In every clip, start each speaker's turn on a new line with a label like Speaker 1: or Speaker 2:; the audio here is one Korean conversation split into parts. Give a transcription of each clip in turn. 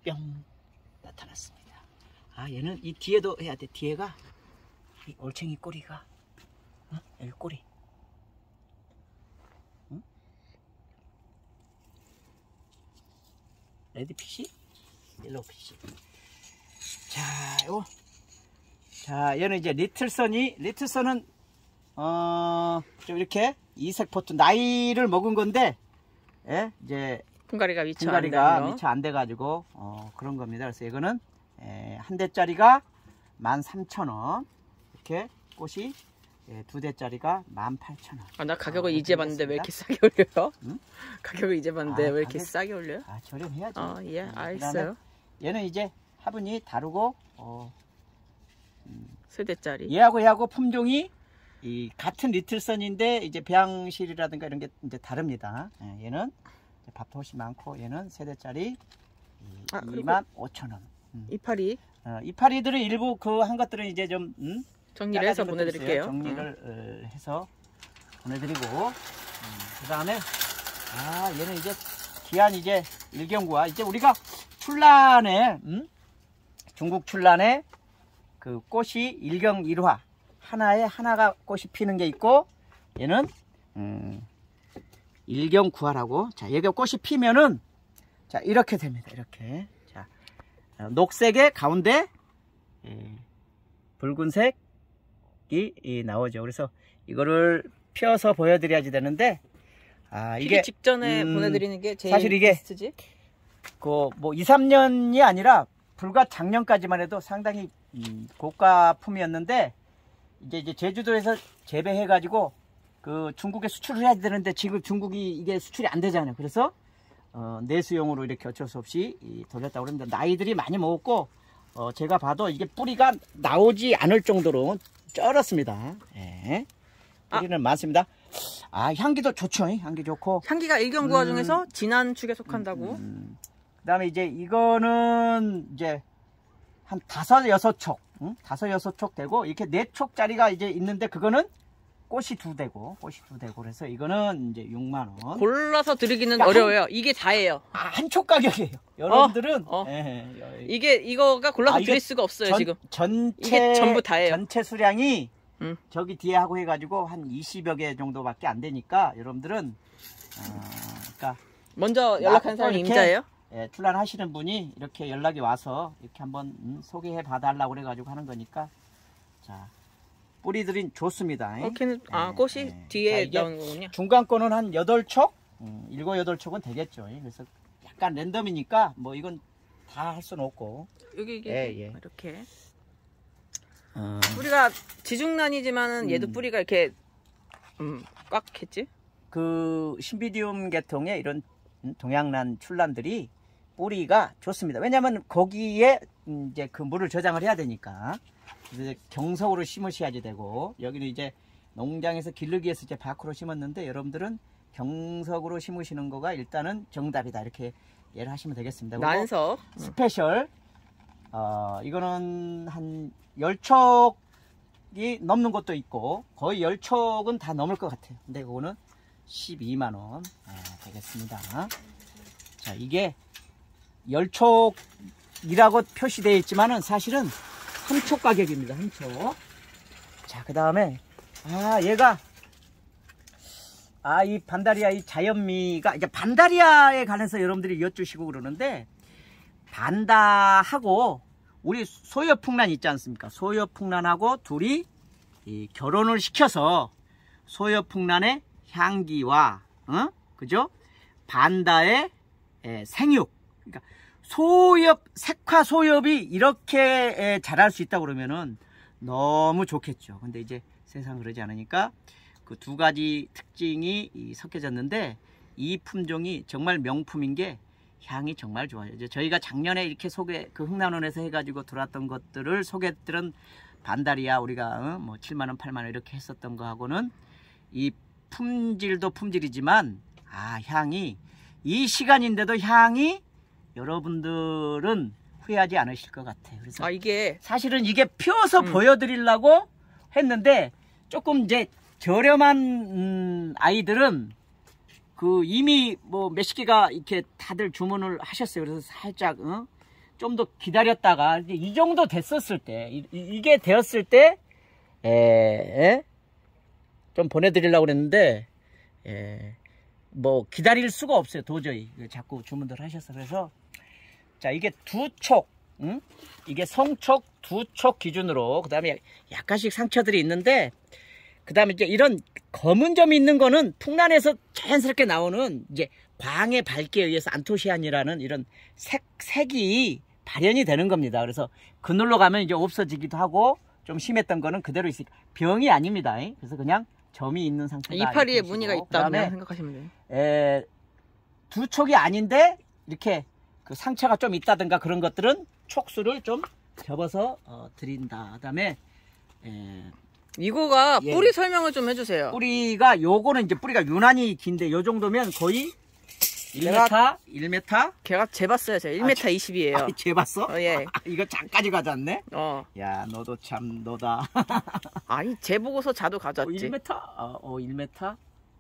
Speaker 1: 뿅 나타났습니다. 아, 얘는 이 뒤에도 해야 돼. 뒤에가 이 올챙이 꼬리가 여기 꼬리. 응? 레드피쉬, 옐로우피쉬. 자, 요거. 자, 얘는 이제 리틀선은 좀 이렇게 이색 포트 나이를 먹은 건데, 예, 이제
Speaker 2: 분갈이가 미처
Speaker 1: 안 돼가지고 그런 겁니다. 그래서 이거는 한 대짜리가 13,000원, 이렇게 꽃이 두 대짜리가 18,000원.
Speaker 2: 아, 나 가격을 이제 봤는데 왜 이렇게 싸게 올려요? 응? 가격을 이제 봤는데 왜 이렇게 싸게 올려요?
Speaker 1: 아, 저렴해야지.
Speaker 2: 예, 알겠어요.
Speaker 1: 얘는 이제 화분이 다르고
Speaker 2: 세 대짜리.
Speaker 1: 얘하고 품종이 이 같은 리틀선인데 이제 배양실이라든가 이런 게 이제 다릅니다. 얘는 밥도 훨씬 많고 얘는 세 대짜리 25,000원.
Speaker 2: 이파리.
Speaker 1: 이파리들은 일부 그 한 것들은 이제 좀
Speaker 2: 정리를 해서 보내드릴게요.
Speaker 1: 정리를 해서 보내드리고 그 다음에 얘는 이제 귀한 이제 일경구와 이제 우리가 출란에 중국 출란에 그 꽃이 일경 1화 하나에 하나가 꽃이 피는 게 있고 얘는 일경 9화라고. 자, 얘가 꽃이 피면은 자 이렇게 됩니다. 이렇게. 자, 녹색의 가운데 붉은색이 나오죠. 그래서 이거를 펴서 보여드려야지 되는데 이게
Speaker 2: 직전에 보내드리는 게 제일
Speaker 1: 사실 이게
Speaker 2: 베스트지?
Speaker 1: 그 뭐 2, 3년이 아니라 불과 작년까지만 해도 상당히 고가품이었는데 이제 제주도에서 재배해 가지고 그 중국에 수출을 해야 되는데 지금 중국이 이게 수출이 안 되잖아요. 그래서 내수용으로 이렇게 어쩔 수 없이 돌렸다고 그러는데 나이들이 많이 먹었고 제가 봐도 이게 뿌리가 나오지 않을 정도로 쩔었습니다. 예. 뿌리는 많습니다. 향기도 좋죠. 향기 좋고.
Speaker 2: 향기가 일경구화 중에서 진한 축에 속한다고.
Speaker 1: 그 다음에 이제 이거는 이제 한 5, 6촉 5, 6촉 되고 이렇게 4촉짜리가 이제 있는데 그거는 꽃이 2대고 그래서 이거는 이제 6만원.
Speaker 2: 골라서 드리기는 어려워요. 이게 다예요.
Speaker 1: 한 촉 가격이에요. 여러분들은
Speaker 2: 이거가 골라서 드릴 수가 없어요. 지금 이게 전부 다예요.
Speaker 1: 전체 수량이 저기 뒤에 하고 해가지고 한 20여 개 정도밖에 안 되니까 여러분들은 그러니까
Speaker 2: 먼저 연락한 사람이 임자예요?
Speaker 1: 출란하시는 분이 이렇게 연락이 와서 이렇게 한번 소개해 봐달라고 그래가지고 하는 거니까. 자, 뿌리들이 좋습니다.
Speaker 2: 꽃이 뒤에 나오는 거군요.
Speaker 1: 중간 거는 한 8촉? 7, 8촉은 되겠죠. 그래서 약간 랜덤이니까 뭐 이건 다 할 수는 없고.
Speaker 2: 여기 이렇게 뿌리가 지중란이지만은 얘도 뿌리가 이렇게 꽉 했지? 그
Speaker 1: 신비디움 계통의 이런 동양란 출란들이 뿌리가 좋습니다. 왜냐면 거기에 이제 그 물을 저장을 해야 되니까. 이제 경석으로 심으셔야지 되고, 여기는 이제 농장에서 기르기 위해서 이제 밖으로 심었는데 여러분들은 경석으로 심으시는 거가 일단은 정답이다, 이렇게 이해를 하시면 되겠습니다.
Speaker 2: 난석
Speaker 1: 스페셜 이거는 한 10촉이 넘는 것도 있고 거의 10촉은 다 넘을 것 같아요. 근데 그거는 12만원 되겠습니다. 자, 이게 10촉이라고 표시되어 있지만은 사실은 3촉 가격입니다. 3촉. 자, 그 다음에 얘가 이 반다리아, 이 자연미가 이제 반다리아에 관해서 여러분들이 여쭈시고 그러는데, 반다하고 우리 소여풍란 있지 않습니까? 소여풍란하고 둘이 결혼을 시켜서 소여풍란의 향기와 그죠? 반다의 생육, 그러니까 소엽, 색화 소엽이 이렇게 자랄 수 있다 그러면은 너무 좋겠죠. 근데 이제 세상 그러지 않으니까 그 두 가지 특징이 섞여졌는데, 이 품종이 정말 명품인 게 향이 정말 좋아요. 이제 저희가 작년에 이렇게 흥남원에서 해가지고 들어왔던 것들을 소개했던 반다리아, 우리가 뭐 7만원 8만원 이렇게 했었던 거하고는 이 품질도 품질이지만 향이, 이 시간인데도 향이 여러분들은 후회하지 않으실 것 같아요. 그래서
Speaker 2: 이게
Speaker 1: 사실은 이게 피워서 보여드리려고 했는데, 조금 이제 저렴한 아이들은 이미 뭐 몇십 개가 이렇게 다들 주문을 하셨어요. 그래서 살짝 좀 더 기다렸다가 이제 이 정도 됐었을 때, 이게 되었을 때, 좀 보내드리려고 그랬는데, 뭐 기다릴 수가 없어요. 도저히 자꾸 주문들 하셔서. 그래서 자, 이게 두 촉, 이게 성촉, 두 촉 기준으로, 그 다음에 약간씩 상처들이 있는데, 그 다음에 이제 이런 검은 점이 있는 거는 풍란에서 자연스럽게 나오는 이제 광의 밝기에 의해서 안토시아닌이라는 이런 색이 발현이 되는 겁니다. 그래서 그늘로 가면 이제 없어지기도 하고, 좀 심했던 거는 그대로 있으니까 병이 아닙니다. 그래서 그냥 점이 있는 상태다.
Speaker 2: 이파리에 무늬가 있다고 생각하시면 돼요.
Speaker 1: 두 촉이 아닌데 이렇게 그 상처가 좀 있다든가 그런 것들은 촉수를 좀 접어서 드린다. 그다음에
Speaker 2: 이거가 뿌리 설명을 좀 해주세요.
Speaker 1: 뿌리가 요거는 이제 뿌리가 유난히 긴데 요 정도면 거의 1m?
Speaker 2: 걔가 재봤어요. 제가 1m 20이에요.
Speaker 1: 아, 재봤어?
Speaker 2: 예.
Speaker 1: 이거 장까지 가져왔네?
Speaker 2: 어.
Speaker 1: 야, 너도 참 너다.
Speaker 2: 아니, 재보고서 자도 가져왔지.
Speaker 1: 1m? 1m?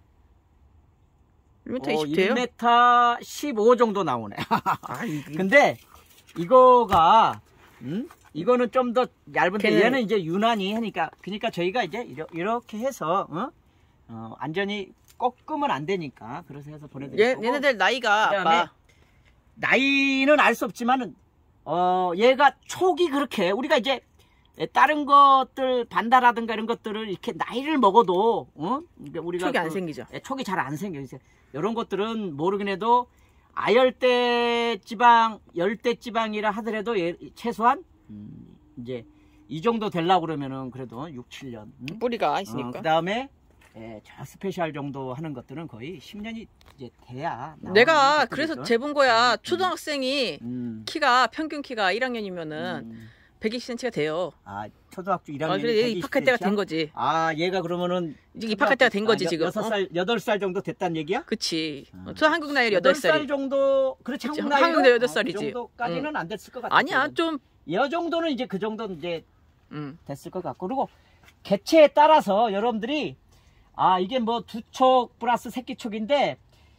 Speaker 2: 1m 20 돼요?
Speaker 1: 1m 15 정도 나오네.
Speaker 2: 아,
Speaker 1: 근데 이거가 이거는 좀 더 얇은데
Speaker 2: 걔는...
Speaker 1: 얘는 이제 유난히 하니까 그러니까 저희가 이제 이렇게 해서 완전히 꺾으면 안 되니까 그래서 해서 보내드릴 거고.
Speaker 2: 얘네들 나이가 아빠.
Speaker 1: 나이는 알 수 없지만은 얘가 촉이 그렇게 우리가 이제 다른 것들 반다라든가 이런 것들을 이렇게 나이를 먹어도 우리가
Speaker 2: 촉이 안 생기죠.
Speaker 1: 촉이 잘 안 생겨요. 이런 것들은 모르긴 해도 아열대 지방, 열대 지방이라 하더라도 최소한 이제 이 정도 되려고 그러면은 그래도 6, 7년
Speaker 2: 뿌리가 있으니까.
Speaker 1: 그 다음에 저 스페셜 정도 하는 것들은 거의 10년이 이제 돼야.
Speaker 2: 내가 그래서 재본 거야. 초등학생이 키가 평균 키가 1학년이면은 120cm가 돼요.
Speaker 1: 아, 초등학교 1학년.
Speaker 2: 그래 얘 입학할 때가 된 거지.
Speaker 1: 아, 얘가 그러면은
Speaker 2: 이제 입학할 때가 된 거지 지금.
Speaker 1: 6살, 8살 정도 됐단 얘기야?
Speaker 2: 그치. 저 한국 나이로 8살이.
Speaker 1: 8살 정도, 그렇지, 한국 나이로?
Speaker 2: 한국 나이 8살이지.
Speaker 1: 그 정도까지는 안 됐을 것 같아.
Speaker 2: 아니야, 좀.
Speaker 1: 이 정도는 이제 그 정도 이제 됐을 것 같고. 그리고 개체에 따라서 여러분들이 이게 뭐 두 촉 플러스 새끼 촉인데,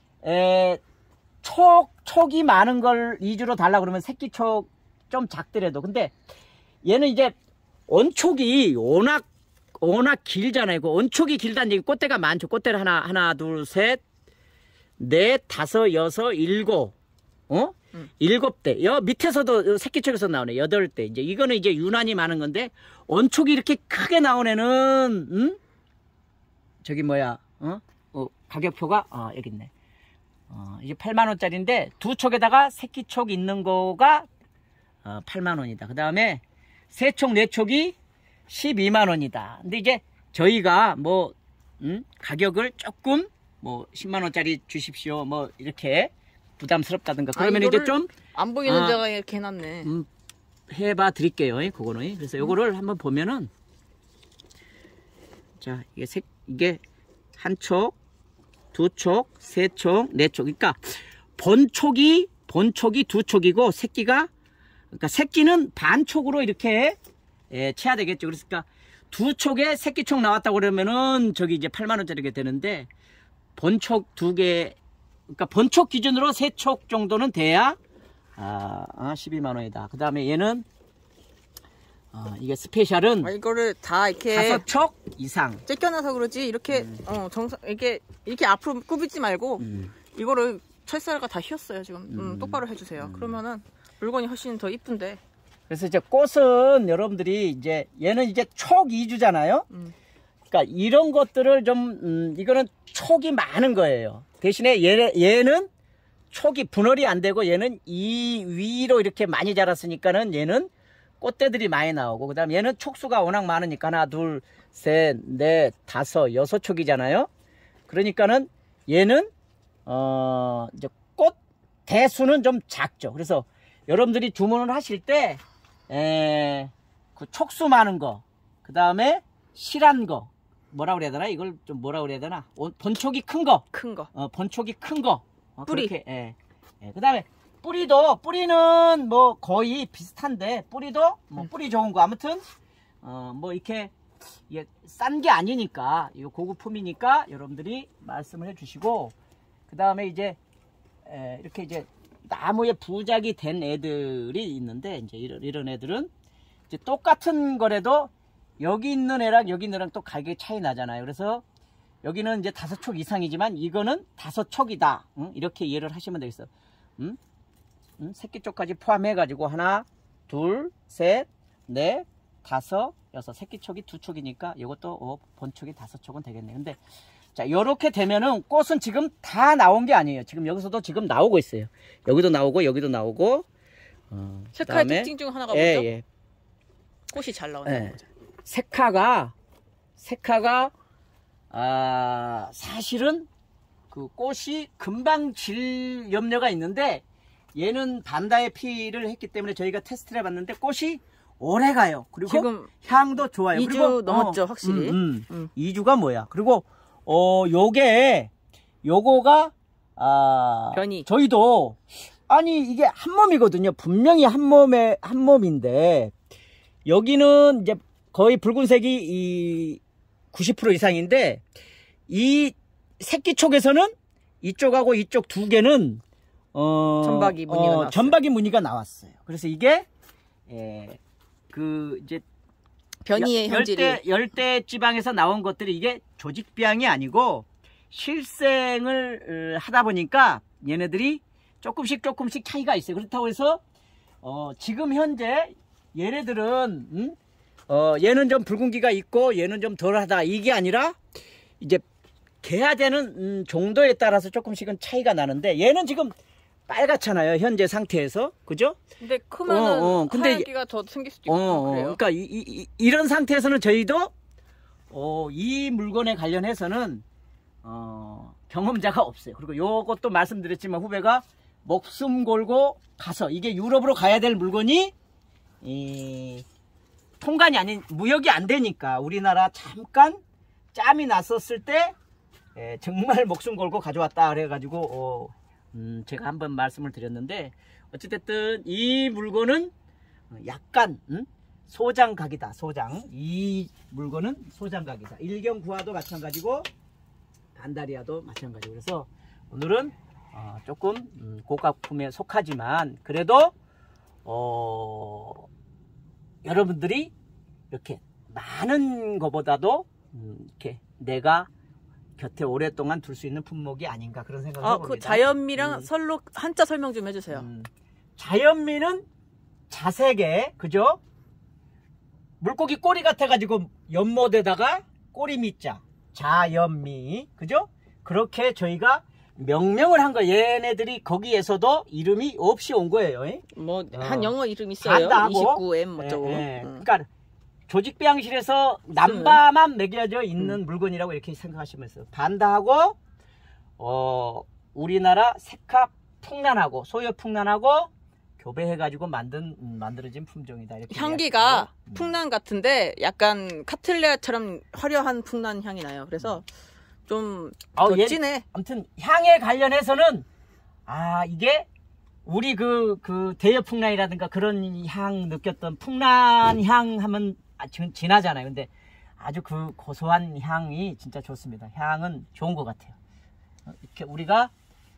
Speaker 1: 촉이 많은 걸 위주로 달라 그러면 새끼 촉 좀 작더라도. 근데 얘는 이제 원촉이 워낙 길잖아요. 그 원촉이 길다는 얘기, 꽃대가 많죠. 꽃대를 하나, 둘, 셋, 넷, 다섯, 여섯, 일곱, 7대. 밑에서도 새끼 촉에서 나오네. 8대. 이제 이거는 이제 유난히 많은 건데, 원촉이 이렇게 크게 나온 애는, 저기 뭐야, 가격표가, 여기 있네. 이게 8만원짜리인데, 두 촉에다가 새끼 촉 있는 거가, 8만원이다. 그 다음에, 세 촉, 네 촉이 12만원이다. 근데 이제, 저희가 뭐, 가격을 조금, 뭐, 10만원짜리 주십시오. 뭐, 이렇게, 부담스럽다든가. 그러면 이제 좀,
Speaker 2: 안 보이는 데가 이렇게 해놨네.
Speaker 1: 해봐 드릴게요. 그거는. 그래서 요거를 한번 보면은, 자, 이게 한 촉, 두 촉, 세 촉, 네 촉. 그러니까 본촉이 두 촉이고 그러니까 새끼는 반촉으로 이렇게 채야 되겠죠. 그러니까 두 촉에 새끼 촉 나왔다고 그러면은 저기 이제 8만원짜리가 되는데 본촉 두 개, 그러니까 본촉 기준으로 세 촉 정도는 돼야 12만원이다. 그 다음에 얘는 이게 스페셜은
Speaker 2: 이거를 다 이렇게
Speaker 1: 5촉 이상
Speaker 2: 째껴놔서 그러지 이렇게 이렇게 앞으로 꾸비지 말고 이거를 철사가 다 휘었어요 지금. 똑바로 해주세요. 그러면은 물건이 훨씬 더 이쁜데.
Speaker 1: 그래서 이제 꽃은 여러분들이 이제 얘는 이제 촉 위주잖아요. 그러니까 이런 것들을 좀 이거는 촉이 많은 거예요. 대신에 얘는 촉이 분할이 안 되고 얘는 이 위로 이렇게 많이 자랐으니까는 얘는 꽃대들이 많이 나오고, 그 다음 얘는 촉수가 워낙 많으니까 하나, 둘, 셋, 넷, 다섯, 6촉이잖아요. 그러니까는 얘는 이제 꽃 대수는 좀 작죠. 그래서 여러분들이 주문을 하실 때 그 촉수 많은 거, 그 다음에 실한 거, 뭐라 그래야 되나? 이걸 좀 뭐라 그래야 되나? 본촉이 큰 거. 본촉이 큰 거.
Speaker 2: 뿌리.
Speaker 1: 그렇게, 그 다음에 뿌리는 뭐 거의 비슷한데, 뿌리도 뭐 뿌리 좋은 거. 아무튼, 뭐 이렇게, 싼 게 아니니까, 이거 고급품이니까 여러분들이 말씀을 해주시고, 그 다음에 이제, 이렇게 이제 나무에 부작이 된 애들이 있는데 이제 이런 애들은 이제 똑같은 거라도 여기 있는 애랑 여기 있는 애랑 또 가격이 차이 나잖아요. 그래서 여기는 이제 5촉 이상이지만 이거는 5촉이다. 이렇게 이해를 하시면 되겠어요. 새끼 쪽까지 포함해 가지고 하나, 둘, 셋, 넷, 다섯, 여섯. 새끼 촉이 2촉이니까 이것도 본촉이 5촉은 되겠네요. 근데 자, 요렇게 되면은 꽃은 지금 다 나온 게 아니에요. 지금 여기서도 지금 나오고 있어요. 여기도 나오고 여기도 나오고.
Speaker 2: 색깔 특징 중 하나가 뭐죠?
Speaker 1: 예.
Speaker 2: 꽃이 잘 나오는 거죠.
Speaker 1: 색화가 사실은 그 꽃이 금방 질 염려가 있는데 얘는 반다의 피를 했기 때문에 저희가 테스트를 해봤는데 꽃이 오래 가요. 그리고 지금 향도 좋아요.
Speaker 2: 2주
Speaker 1: 그리고
Speaker 2: 넘었죠, 확실히.
Speaker 1: 2주가 뭐야? 그리고 요거가
Speaker 2: 변이.
Speaker 1: 저희도 아니 이게 한 몸이거든요. 분명히 한 몸인데 여기는 이제 거의 붉은색이 90% 이상인데 이 새끼 촉에서는 이쪽하고 이쪽 두 개는
Speaker 2: 점박이 무늬가 나왔어요.
Speaker 1: 점박이 무늬가 나왔어요. 그래서 이게 이제
Speaker 2: 변이의 현질이
Speaker 1: 열대 지방에서 나온 것들이 이게 조직비양이 아니고 실생을 하다 보니까 얘네들이 조금씩 차이가 있어요. 그렇다고 해서 지금 현재 얘네들은 얘는 좀 붉은기가 있고 얘는 좀 덜하다 이게 아니라 이제 개화되는 정도에 따라서 조금씩은 차이가 나는데 얘는 지금 빨갛잖아요. 현재 상태에서. 그죠?
Speaker 2: 근데 크면은
Speaker 1: 근데
Speaker 2: 하얀기가 더 생길 수도 있고 그래요.
Speaker 1: 그러니까 이런 상태에서는 저희도 이 물건에 관련해서는 경험자가 없어요. 그리고 요것도 말씀드렸지만 후배가 목숨 걸고 가서 이게 유럽으로 가야 될 물건이 통관이 아닌 무역이 안 되니까 우리나라 잠깐 짬이 났었을 때 정말 목숨 걸고 가져왔다 그래가지고 제가 한번 말씀을 드렸는데 어찌됐든 이 물건은 약간 소장각이다. 이 물건은 소장각이다. 일경구화도 마찬가지고 반다리아도 마찬가지고 그래서 오늘은 조금 고가품에 속하지만 그래도 여러분들이 이렇게 많은 것보다도 이렇게 내가 곁에 오랫동안 둘 수 있는 품목이 아닌가 그런 생각을 해봅니다.
Speaker 2: 그 자연미랑 설로 한자 설명 좀 해주세요.
Speaker 1: 자연미는 자색에 그죠? 물고기 꼬리 같아가지고 연못에다가 꼬리미자 자연미 그죠? 그렇게 저희가 명명을 한 거 얘네들이 거기에서도 이름이 없이 온 거예요.
Speaker 2: 한 영어 이름 있어요. 29M 어쩌고.
Speaker 1: 그러니까 조직배양실에서 남바만 매겨져 있는 물건이라고 이렇게 생각하시면서 반다하고 우리나라 색합 풍란하고 소여 풍란하고 교배해가지고 만들어진 품종이다. 이렇게
Speaker 2: 향기가 풍란 같은데 약간 카틀레아처럼 화려한 풍란 향이 나요. 그래서 좀 더 진해.
Speaker 1: 아무튼 향에 관련해서는 이게 우리 그 대여 풍란이라든가 그런 향 느꼈던 풍란 향 하면 진하잖아요. 근데 아주 그 고소한 향이 진짜 좋습니다. 향은 좋은 것 같아요. 이렇게 우리가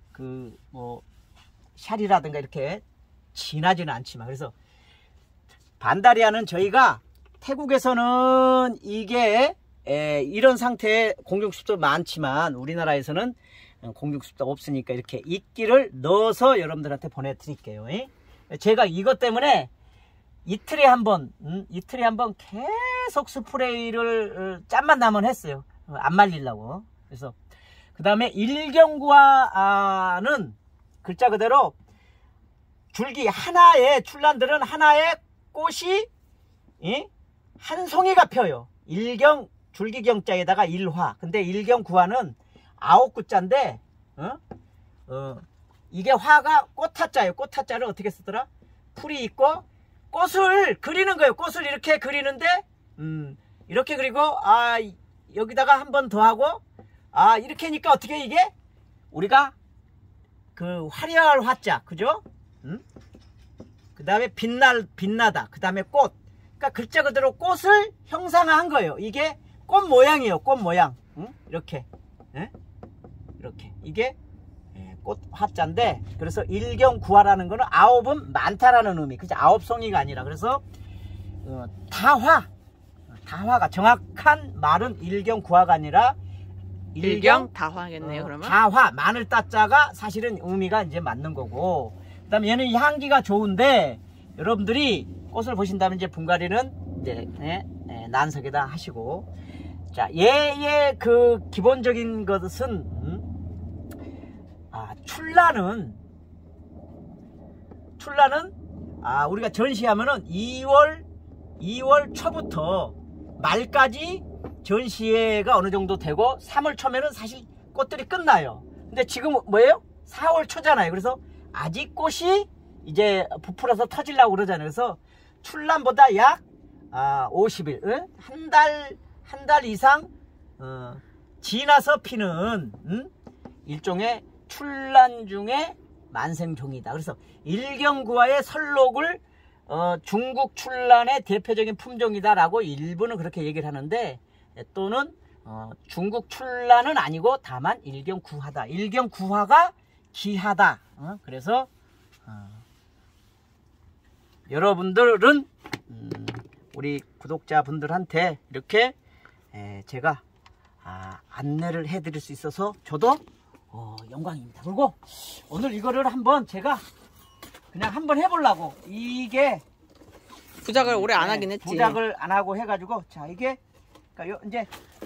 Speaker 1: 샤리라든가 이렇게 진하지는 않지만 그래서 반다리아는 저희가 태국에서는 이게 이런 상태의 공중습도 많지만 우리나라에서는 공중습도가 없으니까 이렇게 이끼를 넣어서 여러분들한테 보내드릴게요. 제가 이것 때문에 이틀에 한 번 계속 스프레이를 짬만 나면 했어요. 안 말리려고. 그래서 그 다음에 일경구화는 글자 그대로 줄기 하나의 출란들은 하나의 꽃이 한 송이가 펴요. 줄기경자에다가 일화. 근데 일경구화는 9구자인데 이게 화가 꽃화자예요. 꽃화자를 어떻게 쓰더라? 풀이 있고 꽃을 그리는 거예요. 꽃을 이렇게 그리는데 이렇게 그리고 여기다가 한 번 더 하고 이렇게 하니까 어떻게 이게 우리가 그 화려할 화자 그죠? 그 다음에 빛나다 그 다음에 꽃. 그러니까 글자 그대로 꽃을 형상화한 거예요. 이게 꽃 모양이에요. 꽃 모양. 이렇게 이렇게 이게 꽃 화자인데 그래서 일경구화라는 거는 9은 많다라는 의미. 그죠? 9송이가 아니라 그래서 다화가 정확한 말은 일경구화가 아니라
Speaker 2: 일경다화겠네요. 그러면
Speaker 1: 다화 마늘 따자가 사실은 의미가 이제 맞는 거고. 그다음에 얘는 향기가 좋은데 여러분들이 꽃을 보신다면 이제 분갈이는 이제 난석에다 하시고. 자, 얘의 그 기본적인 것은 출라는 우리가 전시하면은 2월 초부터 말까지 전시회가 어느 정도 되고 3월 초면은 사실 꽃들이 끝나요. 근데 지금 뭐예요? 4월 초잖아요. 그래서 아직 꽃이 이제 부풀어서 터지려고 그러잖아요. 그래서 출란보다 약 50일, 한 달 이상 지나서 피는 일종의 출란 중에 만생종이다. 그래서 일경구화의 설록을 중국 출란의 대표적인 품종이다라고 일부는 그렇게 얘기를 하는데 또는 중국 출란은 아니고 다만 일경구화다. 일경구화가 귀하다. 그래서 여러분들은 우리 구독자분들한테 이렇게 제가 안내를 해드릴 수 있어서 저도 영광입니다. 그리고 오늘 이거를 한번 제가 그냥 한번 해보려고. 이게
Speaker 2: 부작을 오래 안 하긴 했지.
Speaker 1: 부작을 안 하고 해가지고 자 이게 그러니까 이제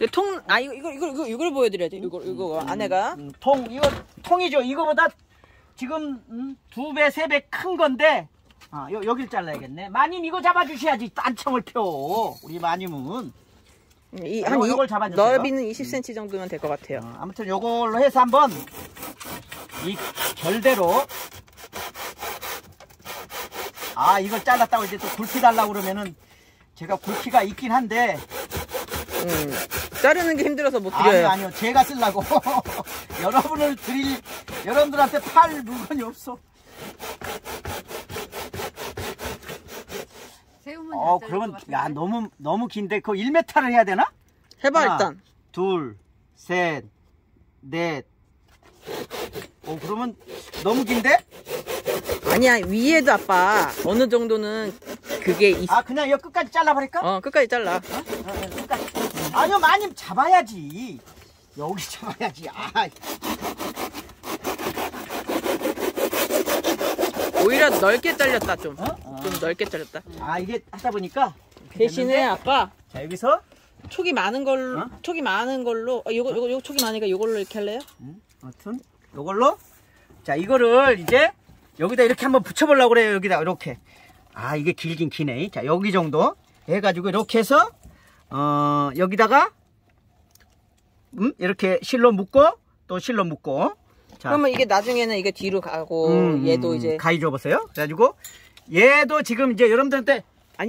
Speaker 2: 이걸 보여드려야 돼. 이거 안에가
Speaker 1: 이거 통이죠. 이거보다 지금 2배 3배 큰 건데 여길 잘라야겠네. 마님 이거 잡아주셔야지. 딴청을 펴. 우리 마님은
Speaker 2: 이걸 잡아주세요. 넓이는 20cm 정도면 될 것 같아요.
Speaker 1: 아무튼 요걸로 해서 한번 이 결대로 이걸 잘랐다고 이제 또 굵기 달라고 그러면은 제가 굵기가 있긴 한데
Speaker 2: 자르는 게 힘들어서 못 드려요.
Speaker 1: 아니요 제가 쓰려고. 여러분들한테 팔 물건이 없어. 그러면 야 너무 긴데 그거 1m를 해야 되나?
Speaker 2: 해봐.
Speaker 1: 하나,
Speaker 2: 일단
Speaker 1: 둘, 셋, 넷. 그러면 너무 긴데?
Speaker 2: 아니야, 위에도 아빠 어느 정도는 그게
Speaker 1: 그냥 이거 끝까지 잘라버릴까?
Speaker 2: 끝까지 잘라.
Speaker 1: 끝까지. 아니요 마님 잡아야지. 여기 잡아야지.
Speaker 2: 오히려 넓게 잘렸다. 좀 넓게 잘렸다.
Speaker 1: 이게 하다 보니까
Speaker 2: 대신에 됐는데? 아빠
Speaker 1: 자 여기서
Speaker 2: 촉이 많은 걸로 요거 촉이 많으니까 요걸로 이렇게 할래요?
Speaker 1: 아무튼 요걸로 자 이거를 이제 여기다 이렇게 한번 붙여보려고 그래요. 여기다 이렇게. 이게 길긴 기네. 자 여기 정도 해가지고 이렇게 해서 여기다가 이렇게 실로 묶고 또 실로 묶고. 자.
Speaker 2: 그러면 이게 나중에는 이게 뒤로 가고 얘도 이제
Speaker 1: 가위 줘보세요. 그래가지고 얘도 지금 이제 여러분들한테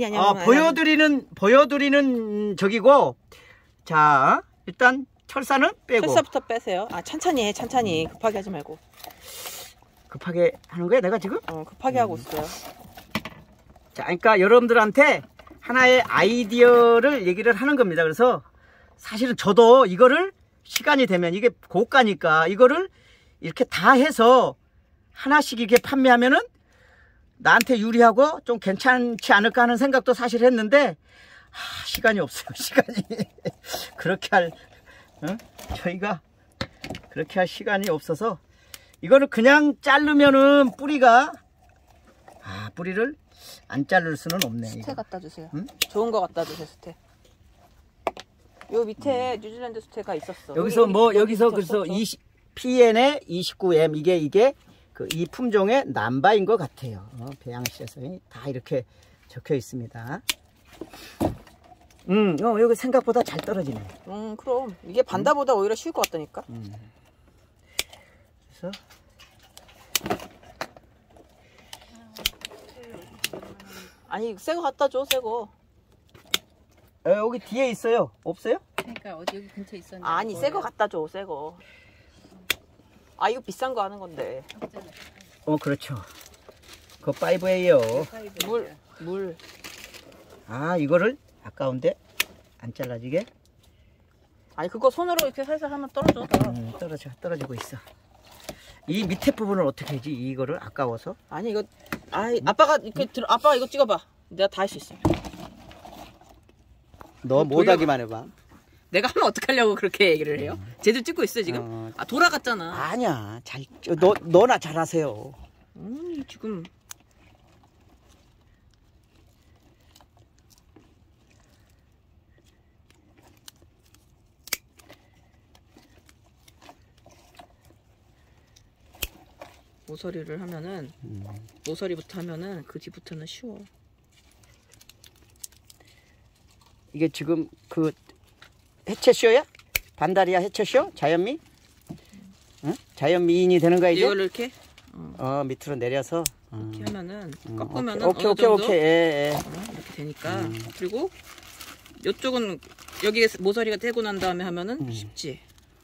Speaker 1: 보여드리는 저기고. 자 일단 철사는 빼고.
Speaker 2: 철사부터 빼세요. 천천히 해. 천천히 급하게 하지 말고.
Speaker 1: 급하게 하는 거야 내가 지금?
Speaker 2: 급하게 하고 있어요.
Speaker 1: 자 그러니까 여러분들한테 하나의 아이디어를 얘기를 하는 겁니다. 그래서 사실은 저도 이거를 시간이 되면 이게 고가니까 이거를 이렇게 다 해서 하나씩 이렇게 판매하면은 나한테 유리하고 좀 괜찮지 않을까 하는 생각도 사실 했는데 시간이 없어요. 시간이 그렇게 저희가 그렇게 할 시간이 없어서 이거를 그냥 자르면은 뿌리를 안 자를 수는 없네.
Speaker 2: 수태 갖다 주세요. 좋은 거 갖다 주세요. 수태. 요 밑에 뉴질랜드 수태가 있었어.
Speaker 1: 여기서 그래서 PN의 29M 이게 이 품종의 남바인 것 같아요. 배양시에서 다 이렇게 적혀 있습니다. 여기 생각보다 잘 떨어지네.
Speaker 2: 그럼 이게 반다보다 오히려 쉬울 것 같다니까.
Speaker 1: 그래서
Speaker 2: 새 거 갖다 줘. 새 거.
Speaker 1: 여기 뒤에 있어요. 없어요?
Speaker 3: 그러니까 어디 여기 근처에 있었는데.
Speaker 2: 새 거 갖다 줘. 새 거. 이거 비싼 거 하는 건데.
Speaker 1: 그렇죠. 그거 5A예요.
Speaker 2: 물.
Speaker 1: 이거를 아까운데 안 잘라지게.
Speaker 2: 그거 손으로 이렇게 살살 하면 떨어져.
Speaker 1: 떨어지고 있어. 이 밑에 부분을 어떻게 하지? 이거를 아까워서?
Speaker 2: 아니 이거 아빠가 이렇게 아빠가 이거 찍어봐. 내가 다 할 수 있어.
Speaker 1: 너 못하기만 해봐.
Speaker 2: 내가 하면 어떡하려고 그렇게 얘기를 해요? 쟤도 찍고 있어 지금? 돌아갔잖아.
Speaker 1: 아니야. 너나 잘하세요.
Speaker 2: 지금 모서리를 하면은 모서리부터 하면은 그 뒤부터는 쉬워.
Speaker 1: 이게 지금 그 해체쇼야? 반다리아 해체쇼? 자연미? 응? 자연미인이 되는 거야 이제?
Speaker 2: 이걸 이렇게
Speaker 1: 밑으로 내려서
Speaker 2: 이렇게 하면은 꺾으면은
Speaker 1: 오케이,
Speaker 2: 어느 정도
Speaker 1: 예.
Speaker 2: 이렇게 되니까. 그리고 이쪽은 여기에 모서리가 떼고 난 다음에 하면은 쉽지.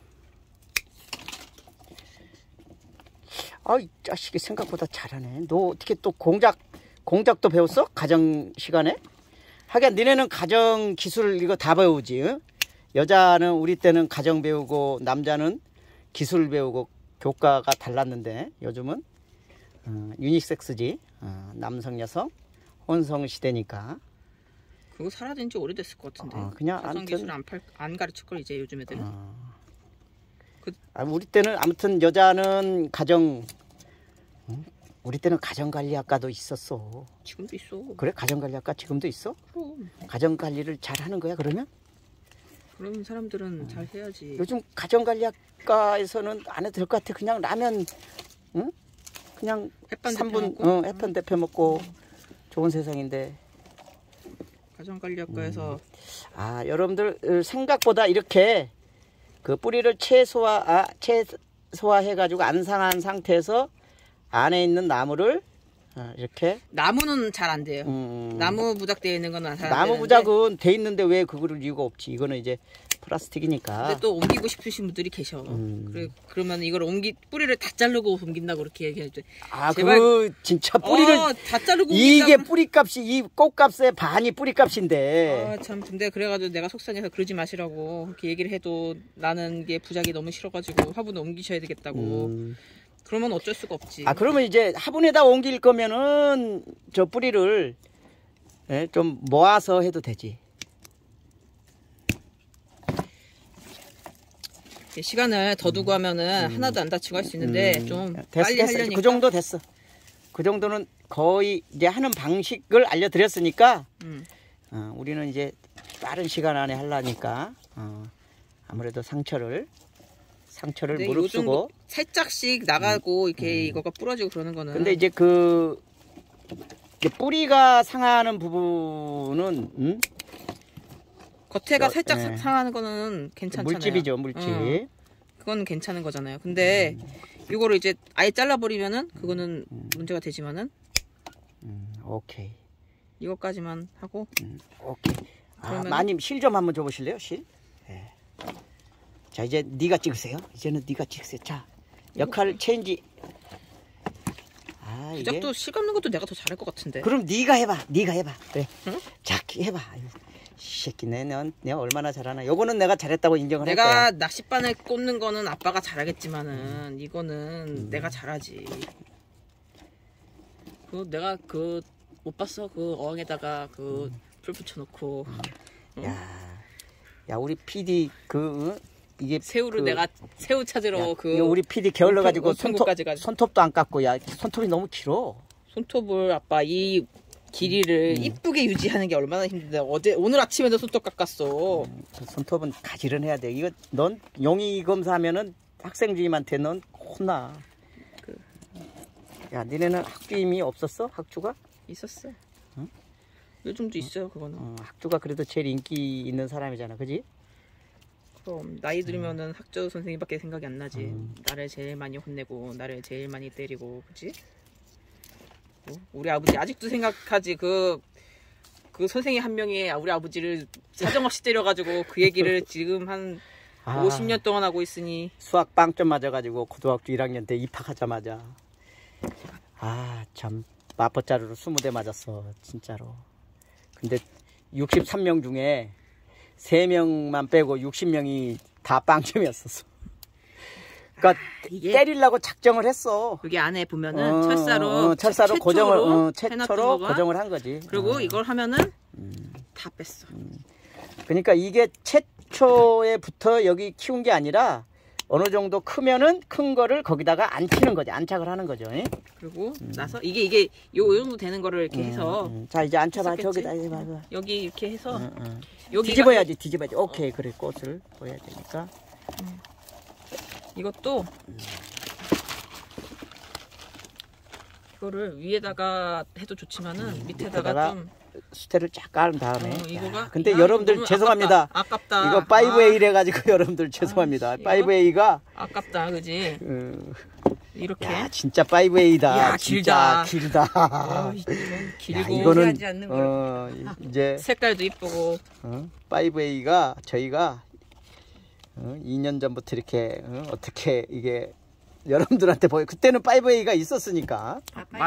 Speaker 1: 이 자식이 생각보다 잘하네. 너 어떻게 또 공작도 배웠어? 가정 시간에? 하긴 니네는 가정 기술 이거 다 배우지. 응? 여자는 우리 때는 가정 배우고 남자는 기술 배우고 교과가 달랐는데 요즘은 유니섹스지. 남성 여성 혼성 시대니까.
Speaker 2: 그거 사라진 지 오래됐을 것 같은데.
Speaker 1: 그냥
Speaker 2: 가정 기술 안 가르칠 걸 이제 요즘 애들은.
Speaker 1: 우리 때는 아무튼 여자는 우리 때는 가정관리학과도 있었어.
Speaker 2: 지금도 있어.
Speaker 1: 그래? 가정관리학과 지금도 있어?
Speaker 2: 그럼.
Speaker 1: 가정관리를 잘 하는 거야 그러면?
Speaker 2: 그런 사람들은 잘 해야지.
Speaker 1: 요즘 가정관리학과에서는 안 해도 될 것 같아. 그냥 라면, 응? 그냥
Speaker 2: 햇반
Speaker 1: 3분 햇반 대표 먹고 좋은 세상인데.
Speaker 2: 가정관리학과에서
Speaker 1: 여러분들 생각보다 이렇게 그 뿌리를 최소화해가지고 안 상한 상태에서 안에 있는 나무를 이렇게.
Speaker 2: 나무는 잘 안 돼요. 나무 부작되어 있는 건 잘 안 되는데.
Speaker 1: 나무 부작은 돼 있는데 왜 그거를 이유가 없지. 이거는 이제 플라스틱이니까.
Speaker 2: 근데 또 옮기고 싶으신 분들이 계셔. 그러면 이걸 뿌리를 다 자르고 옮긴다고 그렇게 얘기해줘.
Speaker 1: 그 진짜 뿌리를
Speaker 2: 다 자르고
Speaker 1: 이게 뿌리값이 이 꽃값의 반이 뿌리값인데.
Speaker 2: 참 근데 그래가지고 내가 속상해서 그러지 마시라고 그렇게 얘기를 해도 나는 이게 부작이 너무 싫어가지고 화분을 옮기셔야 되겠다고. 그러면 어쩔 수가 없지.
Speaker 1: 그러면 이제 화분에다 옮길 거면은 저 뿌리를 좀 모아서 해도 되지.
Speaker 2: 시간을 더 두고 하면은 하나도 안 다치고 할 수 있는데 좀 빨리 하려니까.
Speaker 1: 그 정도 됐어. 그 정도는 거의 이제 하는 방식을 알려드렸으니까 우리는 이제 빠른 시간 안에 하려니까 아무래도 상처를 무릅쓰고
Speaker 2: 살짝씩 나가고 이렇게 이거가 부러지고 그러는 거는.
Speaker 1: 근데 이제 이제 뿌리가 상하는 부분은
Speaker 2: 겉에가 살짝 상하는 거는 괜찮잖아요.
Speaker 1: 물집이죠, 물집.
Speaker 2: 그건 괜찮은 거잖아요. 근데 이거를 이제 아예 잘라버리면은 그거는 문제가 되지만은.
Speaker 1: 오케이.
Speaker 2: 이거까지만 하고.
Speaker 1: 오케이. 마님 실 좀 한번 줘보실래요? 실? 네. 자 이제 네가 찍으세요. 이제는 네가 찍으세요. 자 역할 체인지.
Speaker 2: 부작도 실 감는 것도 내가 더 잘할 것 같은데.
Speaker 1: 그럼 네가 해봐. 그래. 응? 자 해봐. 새끼네, 내가 얼마나 잘하나. 요거는 내가 잘했다고 인정을 할 거야.
Speaker 2: 내가 낚싯바늘 꽂는 거는 아빠가 잘하겠지만은 이거는 내가 잘하지. 내가 못 봤어? 그 어항에다가 풀 붙여놓고.
Speaker 1: 야 우리 PD 이게
Speaker 2: 새우를 내가 새우 찾으러
Speaker 1: 우리 PD 게을러 가지고
Speaker 2: 손톱까지
Speaker 1: 손톱도 안 깎고. 야 손톱이 너무 길어.
Speaker 2: 손톱을 아빠 이 길이를 이쁘게 유지하는 게 얼마나 힘든데 오늘 아침에도 손톱 깎았어.
Speaker 1: 손톱은 가지런 해야 돼. 이거 넌 용의 검사하면은 학생주임한테 넌 혼나. 야 니네는 학주임이 없었어? 학주가?
Speaker 2: 있었어. 응? 요즘도 있어요 그거는.
Speaker 1: 학주가 그래도 제일 인기 있는 사람이잖아, 그지?
Speaker 2: 그럼 나이 들면은 학주 선생님밖에 생각이 안 나지. 나를 제일 많이 혼내고 나를 제일 많이 때리고, 그치? 우리 아버지 아직도 생각하지. 그 선생님 한 명이 우리 아버지를 사정없이 때려가지고 그 얘기를 지금 한 50년 동안 하고 있으니.
Speaker 1: 수학 빵점 맞아가지고 고등학교 1학년 때 입학하자마자 참 마포자루로 20대 맞았어 진짜로. 근데 63명 중에 3명만 빼고 60명이 다 빵점이었었어. 그러니까
Speaker 2: 이게
Speaker 1: 때리려고 작정을 했어.
Speaker 2: 여기 안에 보면은 철사로
Speaker 1: 철사로 고정을
Speaker 2: 해놨던
Speaker 1: 최초로
Speaker 2: 거가.
Speaker 1: 고정을 한 거지.
Speaker 2: 그리고 이걸 하면은 다 뺐어.
Speaker 1: 그러니까 이게 최초에부터 여기 키운 게 아니라 어느 정도 크면은 큰 거를 거기다가 안치는 거지. 안착을 하는 거죠.
Speaker 2: 그리고 나서 이게 요 정도 되는 거를 이렇게 해서
Speaker 1: 자 이제 앉혀봐.
Speaker 2: 있었겠지?
Speaker 1: 저기다 해봐.
Speaker 2: 여기 이렇게 해서
Speaker 1: 여기가 뒤집어야지. 오케이 그래 꽃을 보여야 되니까.
Speaker 2: 이것도 이거를 위에다가 해도 좋지만은 밑에다가 좀
Speaker 1: 수태를 쫙 깔은 다음에.
Speaker 2: 이거가
Speaker 1: 근데 여러분들 죄송합니다.
Speaker 2: 아깝다.
Speaker 1: 이거 5A래 가지고 여러분들 죄송합니다. 5A가
Speaker 2: 아깝다, 그지? 이렇게.
Speaker 1: 야 진짜 5A다.
Speaker 2: 야,
Speaker 1: 진짜
Speaker 2: 길다.
Speaker 1: 길다.
Speaker 2: 길고
Speaker 1: 이거는
Speaker 3: 하지 않는
Speaker 1: 이제
Speaker 2: 색깔도 이쁘고.
Speaker 1: 5A가 저희가 2년 전부터 이렇게 어떻게 이게 여러분들한테 보여. 그때는 5A가 있었으니까.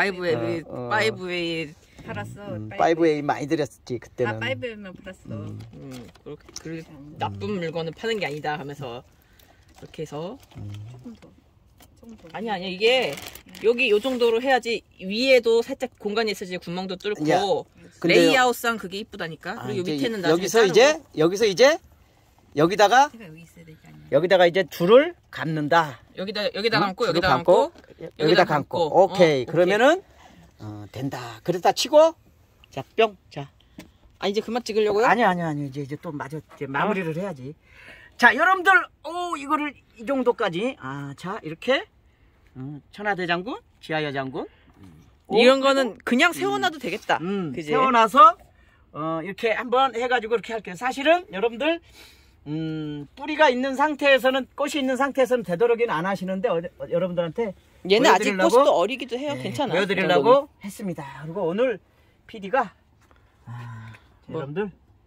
Speaker 2: 5A
Speaker 3: 팔았어.
Speaker 1: 5A 많이 들였지 그때는.
Speaker 3: 다 5A면 팔았어.
Speaker 2: 그렇게 나쁜 물건은 파는 게 아니다 하면서 이렇게 해서
Speaker 3: 조금 더.
Speaker 2: 아니야 이게 여기 요 정도로 해야지 위에도 살짝 공간이 있어야지 구멍도 뚫고
Speaker 1: 야, 근데요.
Speaker 2: 레이아웃상 그게 이쁘다니까. 그리고
Speaker 1: 이제
Speaker 2: 밑에는 나중에
Speaker 1: 여기서 이제 여기다가
Speaker 3: 제가 여기 있어야 되지 않냐.
Speaker 1: 여기다가 이제 줄을 감는다.
Speaker 2: 여기다 감고
Speaker 1: 줄을
Speaker 2: 여기다 감고
Speaker 1: 여기다 감고. 오케이. 그러면은 된다. 그러다 치고 자 뿅. 자.
Speaker 2: 아 이제 그만 찍으려고요?
Speaker 1: 아니 이제 또 이제 마무리를 해야지. 자 여러분들 이거를 이 정도까지 자 이렇게 천하대장군 지하여장군
Speaker 2: 이런 거는 그냥 세워놔도 되겠다. 그지?
Speaker 1: 세워놔서 이렇게 한번 해가지고 이렇게 할게요. 사실은 여러분들 뿌리가 있는 상태에서는 꽃이 있는 상태에서는 되도록이면 안 하시는데 여러분들한테
Speaker 2: 얘는 아직
Speaker 1: 보여드리려고,
Speaker 2: 꽃이 또 어리기도 해요. 괜찮아.
Speaker 1: 보여드리려고 했습니다. 그리고 오늘 PD가 여러분들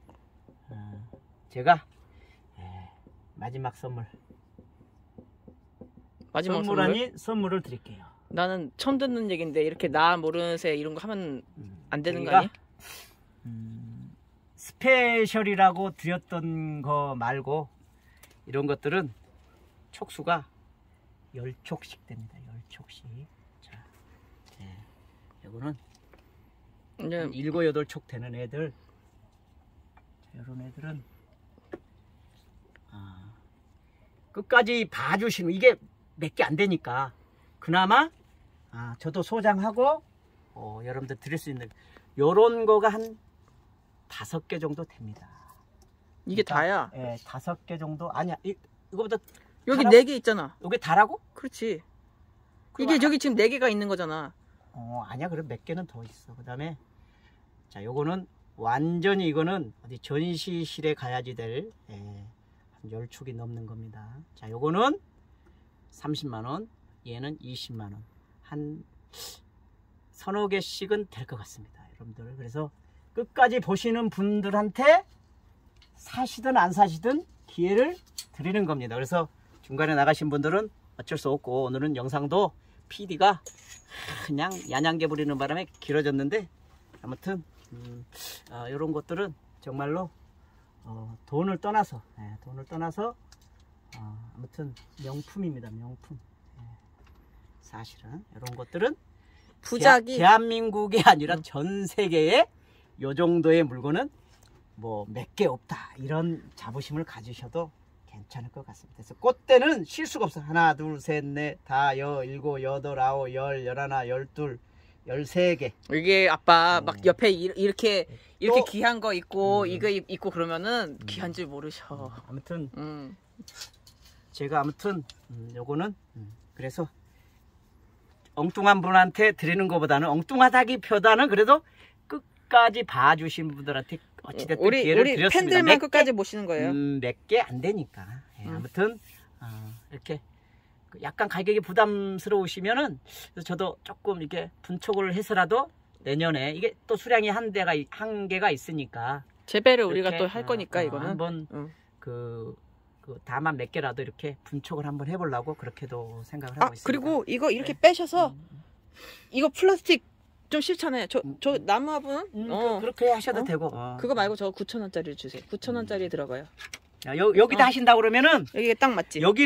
Speaker 1: 제가 마지막 선물 선물 아니 선물을 드릴게요.
Speaker 2: 나는 처음 듣는 얘기인데 이렇게 나 모르는 새 이런 거 하면 안 되는 거 아니야?
Speaker 1: 스페셜이라고 드렸던 거 말고 이런 것들은 촉수가 10촉씩 됩니다. 10촉씩. 자, 요거는
Speaker 2: 이제
Speaker 1: 7, 8촉 되는 애들. 자, 이런 애들은 끝까지 봐주시는 이게 몇 개 안 되니까 그나마 저도 소장하고 여러분들 드릴 수 있는 요런 거가 한 5개 정도 됩니다.
Speaker 2: 이게
Speaker 1: 그러니까,
Speaker 2: 다야.
Speaker 1: 5개 정도 아니야. 이거보다
Speaker 2: 여기
Speaker 1: 다라고?
Speaker 2: 4개 있잖아.
Speaker 1: 이게 다라고?
Speaker 2: 그렇지. 이게 저기 지금 4개가 있는 거잖아.
Speaker 1: 아니야. 그럼 몇 개는 더 있어. 그다음에 자, 요거는 완전히 이거는 어디 전시실에 가야지 될 한 10축이 넘는 겁니다. 자, 요거는 30만 원, 얘는 20만 원. 한 서너 개씩은 될 것 같습니다. 여러분들. 그래서 끝까지 보시는 분들한테 사시든 안 사시든 기회를 드리는 겁니다. 그래서 중간에 나가신 분들은 어쩔 수 없고 오늘은 영상도 PD가 그냥 야냥개 부리는 바람에 길어졌는데 아무튼 이런 것들은 정말로 돈을 떠나서 아무튼 명품입니다. 명품. 사실은 이런 것들은
Speaker 2: 부작이
Speaker 1: 대한민국이 아니라 전 세계에 요 정도의 물건은 뭐 몇 개 없다 이런 자부심을 가지셔도 괜찮을 것 같습니다. 그래서 꽃대는 쉴 수가 없어. 하나, 둘, 셋, 넷, 다, 일곱, 여덟, 아홉, 열, 열하나, 열둘, 13개.
Speaker 2: 이게 아빠 막 옆에 이렇게
Speaker 1: 또,
Speaker 2: 귀한 거 있고 이거 있고 그러면은 귀한 줄 모르셔.
Speaker 1: 아무튼 제가 요거는 그래서 엉뚱한 분한테 드리는 것보다는 엉뚱하다기보다는 그래도 끝까지 봐주신 분들한테 어찌됐든 기회를
Speaker 2: 우리
Speaker 1: 드렸습니다.
Speaker 2: 팬들만 끝까지 보시는 거예요.
Speaker 1: 몇 개 안 되니까. 아무튼 이렇게 약간 가격이 부담스러우시면은 저도 조금 이렇게 분촉을 해서라도 내년에 이게 또 수량이 한계가 있으니까
Speaker 2: 재배를 우리가 또 할 거니까 이거는
Speaker 1: 한번 다만 몇 개라도 이렇게 분촉을 한번 해보려고 그렇게도 생각을 하고 있습니다.
Speaker 2: 그리고 이거 이렇게 빼셔서 이거 플라스틱 좀 싫잖아요. 저 나무 화분은
Speaker 1: 그렇게 하셔도 되고
Speaker 2: 그거 말고 저 9,000원짜리를 주세요. 9,000원짜리 들어가요.
Speaker 1: 여기다 하신다 그러면은
Speaker 2: 여기가 딱 맞지?
Speaker 1: 여기를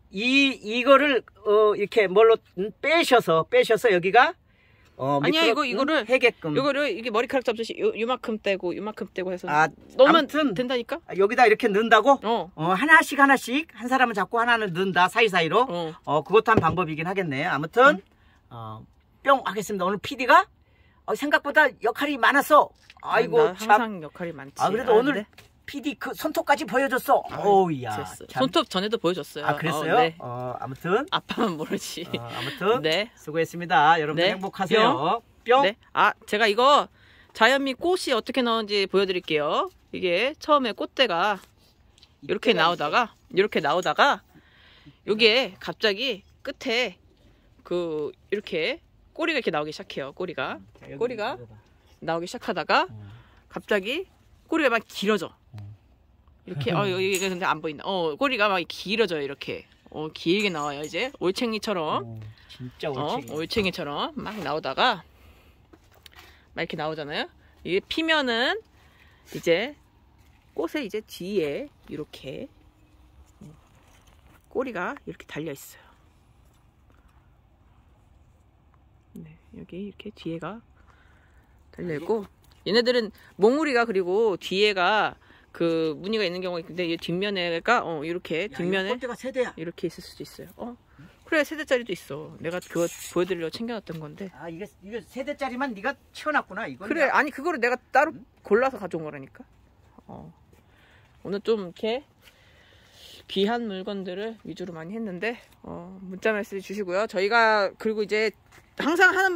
Speaker 1: 이거를 이렇게 뭘로 빼셔서 여기가
Speaker 2: 아니야,
Speaker 1: 밑으로,
Speaker 2: 이거를
Speaker 1: 해게끔
Speaker 2: 이거를 이게 머리카락 잡듯이 요만큼 떼고 요만큼 떼고 해서
Speaker 1: 아,
Speaker 2: 넣으면
Speaker 1: 아무튼
Speaker 2: 된다니까?
Speaker 1: 여기다 이렇게 넣는다고?
Speaker 2: 어.
Speaker 1: 하나씩 한 사람은 잡고 하나는 넣는다 사이사이로. 그것도 한 방법이긴 하겠네. 아무튼 뿅 하겠습니다. 오늘 PD가 생각보다 역할이 많았어. 아이고
Speaker 2: 나
Speaker 1: 참.
Speaker 2: 항상 역할이 많지.
Speaker 1: 그래도 오늘 PD 그 손톱까지 보여줬어. 어우야.
Speaker 2: 손톱 전에도 보여줬어요.
Speaker 1: 그랬어요?
Speaker 2: 네.
Speaker 1: 아무튼
Speaker 2: 아빠만 모르지.
Speaker 1: 아무튼
Speaker 2: 네.
Speaker 1: 수고했습니다. 여러분
Speaker 2: 네.
Speaker 1: 행복하세요. 뿅.
Speaker 2: 네. 제가 이거 자연미 꽃이 어떻게 나오는지 보여드릴게요. 이게 처음에 꽃대가 이렇게 나오다가 이게 갑자기 끝에 이렇게 꼬리가 이렇게 나오기 시작해요. 꼬리가 나오기 시작하다가 갑자기 꼬리가 막 길어져. 이렇게 여기 근데 안 보인다. 꼬리가 막 길어져요. 이렇게 길게 나와요. 이제 올챙이처럼
Speaker 1: 진짜 올챙이.
Speaker 2: 올챙이처럼 막 나오다가 막 이렇게 나오잖아요. 이게 피면은 이제 꽃의 이제 뒤에 이렇게 꼬리가 이렇게 달려 있어요. 네, 여기 이렇게 뒤에가 달려 있고 얘네들은 몽우리가 그리고 뒤에가 그 무늬가 있는 경우가 있는데 이 뒷면에가 이렇게 뒷면에
Speaker 1: 꽃대가 세대야.
Speaker 2: 이렇게 있을 수도 있어요. 그래 세대짜리도 있어. 내가 그거 보여드리려고 챙겨놨던 건데.
Speaker 1: 이게 세대짜리만 네가 치워놨구나 이거.
Speaker 2: 그래 아니 그거를 내가 따로 골라서 가져온 거라니까. 오늘 좀 이렇게 귀한 물건들을 위주로 많이 했는데 문자 메시지 주시고요. 저희가 그리고 이제 항상 하는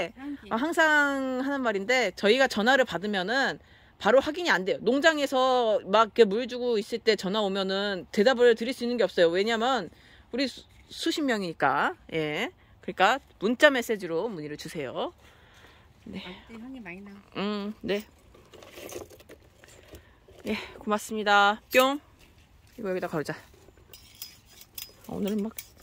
Speaker 2: 말인데 저희가 전화를 받으면은 바로 확인이 안 돼요. 농장에서 막 물 주고 있을 때 전화 오면은 대답을 드릴 수 있는 게 없어요. 왜냐면 우리 수십 명이니까. 예. 그러니까 문자 메시지로 문의를 주세요. 네.
Speaker 3: 향이 많이 나.
Speaker 2: 네. 예, 고맙습니다. 뿅. 이거 여기다 걸자. 오늘은 막